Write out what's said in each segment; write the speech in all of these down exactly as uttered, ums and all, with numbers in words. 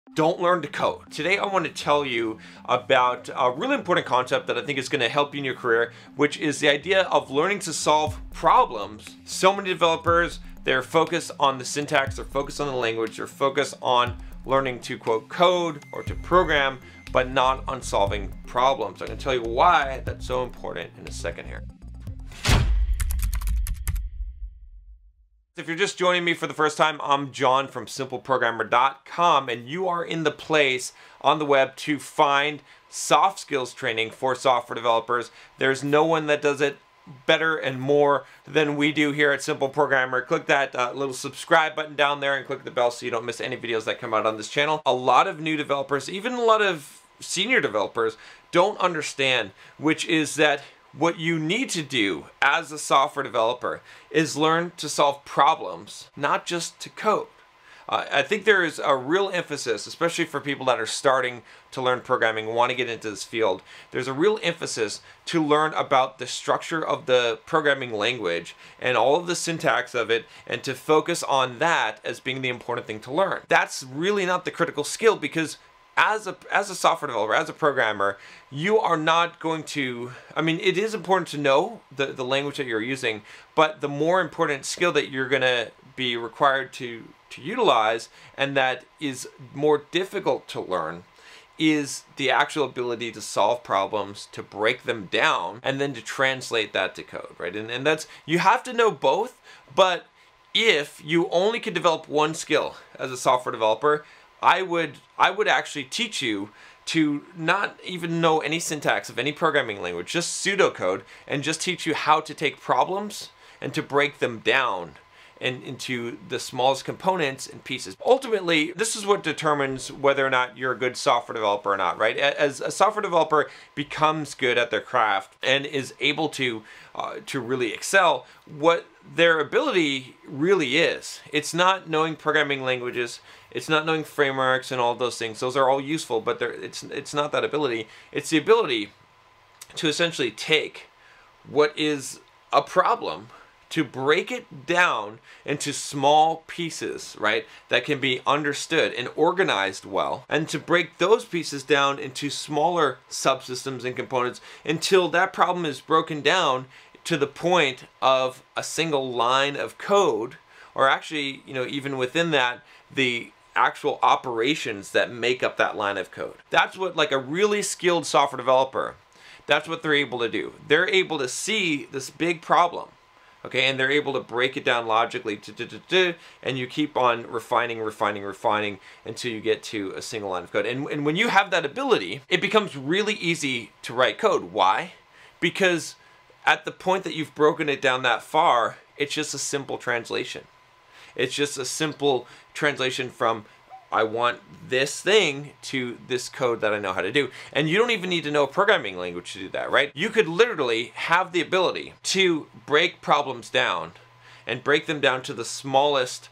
Don't learn to code. Today I want to tell you about a really important concept that I think is going to help you in your career, which is the idea of learning to solve problems. So many developers, they're focused on the syntax, they're focused on the language, they're focused on learning to quote code or to program, but not on solving problems. I'm going to tell you why that's so important in a second here. If you're just joining me for the first time, I'm John from simple programmer dot com, and you are in the place on the web to find soft skills training for software developers. There's no one that does it better and more than we do here at Simple Programmer. Click that uh, little subscribe button down there and click the bell so you don't miss any videos that come out on this channel. A lot of new developers, even a lot of senior developers, don't understand, which is that what you need to do as a software developer is learn to solve problems, not just to code. Uh, I think there is a real emphasis, especially for people that are starting to learn programming, want to get into this field. There's a real emphasis to learn about the structure of the programming language and all of the syntax of it, and to focus on that as being the important thing to learn. That's really not the critical skill, because As a, as a software developer, as a programmer, you are not going to, I mean, it is important to know the, the language that you're using, but the more important skill that you're going to be required to, to utilize, and that is more difficult to learn, is the actual ability to solve problems, to break them down, and then to translate that to code, right? And, and that's, you have to know both, but if you only could develop one skill as a software developer, I would I would actually teach you to not even know any syntax of any programming language, just pseudocode, and just teach you how to take problems and to break them down and into the smallest components and pieces. Ultimately, this is what determines whether or not you're a good software developer or not, right? As a software developer becomes good at their craft and is able to uh, to really excel, what their ability really is, it's not knowing programming languages, it's not knowing frameworks and all those things. Those are all useful, but it's it's not that ability. It's the ability to essentially take what is a problem, to break it down into small pieces, right, that can be understood and organized well, and to break those pieces down into smaller subsystems and components until that problem is broken down to the point of a single line of code, or actually, you know, even within that, the actual operations that make up that line of code. That's what, like, a really skilled software developer, that's what they're able to do. They're able to see this big problem, okay, and they're able to break it down logically, to, to, to, to, and you keep on refining, refining, refining until you get to a single line of code. And, and when you have that ability, it becomes really easy to write code. Why? Because at the point that you've broken it down that far, it's just a simple translation. It's just a simple translation from I want this thing to this code that I know how to do. And you don't even need to know a programming language to do that, right? You could literally have the ability to break problems down and break them down to the smallest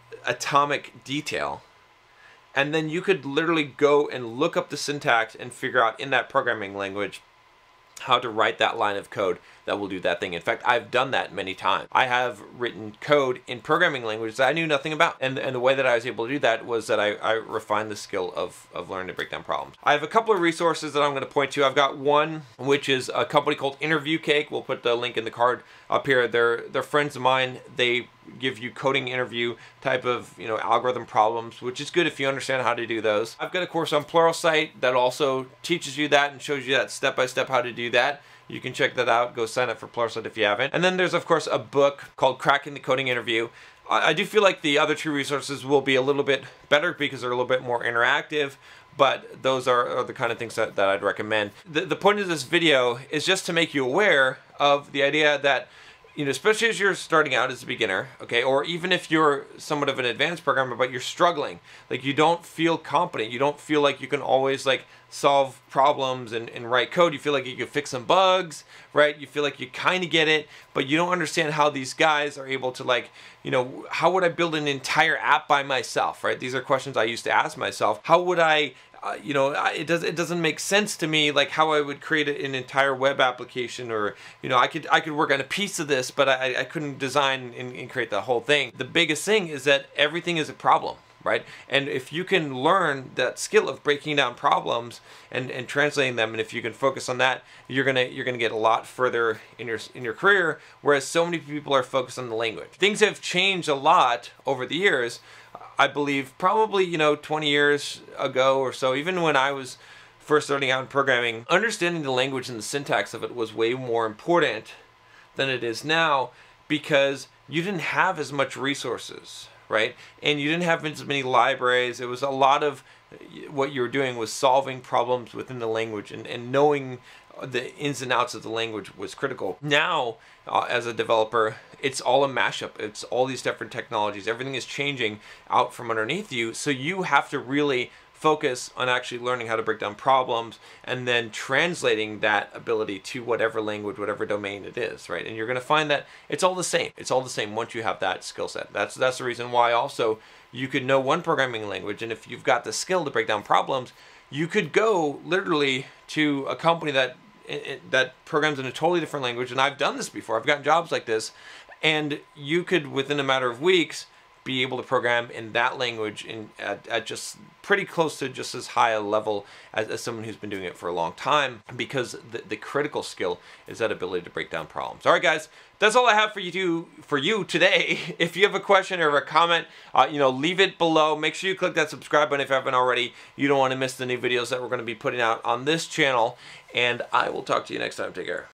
atomic detail. And then you could literally go and look up the syntax and figure out in that programming language how to write that line of code that will do that thing. In fact, I've done that many times. I have written code in programming language that I knew nothing about. And, and the way that I was able to do that was that I, I refined the skill of, of learning to break down problems. I have a couple of resources that I'm going to point to. I've got one, which is a company called Interview Cake. We'll put the link in the card up here. They're, they're friends of mine. They give you coding interview type of, you know, algorithm problems, which is good if you understand how to do those. I've got a course on Pluralsight that also teaches you that and shows you that step-by-step how to do that. You can check that out. Go sign up for Pluralsight if you haven't. And then there's, of course, a book called Cracking the Coding Interview. I, I do feel like the other two resources will be a little bit better because they're a little bit more interactive, but those are, are the kind of things that, that I'd recommend. The, the point of this video is just to make you aware of the idea that, you know, especially as you're starting out as a beginner, okay, or even if you're somewhat of an advanced programmer, but you're struggling, like you don't feel competent, you don't feel like you can always like solve problems and, and write code, you feel like you can fix some bugs, right? You feel like you kind of get it, but you don't understand how these guys are able to, like, you know, how would I build an entire app by myself, right? These are questions I used to ask myself. How would I Uh, you know, it does it doesn't make sense to me, like how I would create an entire web application, or, you know, I could I could work on a piece of this, but I, I couldn't design and, and create the whole thing. The biggest thing is that everything is a problem, right? And if you can learn that skill of breaking down problems and, and translating them, and if you can focus on that, you're gonna you're gonna get a lot further in your in your career. Whereas so many people are focused on the language. Things have changed a lot over the years. I believe probably, you know, twenty years ago or so, even when I was first starting out in programming, understanding the language and the syntax of it was way more important than it is now, because you didn't have as much resources, right? And you didn't have as many libraries. It was a lot of what you were doing was solving problems within the language, and, and knowing the ins and outs of the language was critical. Now, uh, as a developer, it's all a mashup. It's all these different technologies. Everything is changing out from underneath you. So you have to really focus on actually learning how to break down problems and then translating that ability to whatever language, whatever domain it is, right? And you're going to find that it's all the same. It's all the same once you have that skill set. That's that's the reason why also you could know one programming language, and if you've got the skill to break down problems, you could go literally to a company that that programs in a totally different language. And I've done this before. I've gotten jobs like this, and you could, within a matter of weeks, be able to program in that language in at, at just pretty close to just as high a level as, as someone who's been doing it for a long time, because the, the critical skill is that ability to break down problems. All right, guys, that's all I have for you to, for you today. If you have a question or a comment, uh, you know, leave it below. Make sure you click that subscribe button if you haven't already. You don't want to miss the new videos that we're going to be putting out on this channel, and I will talk to you next time. Take care.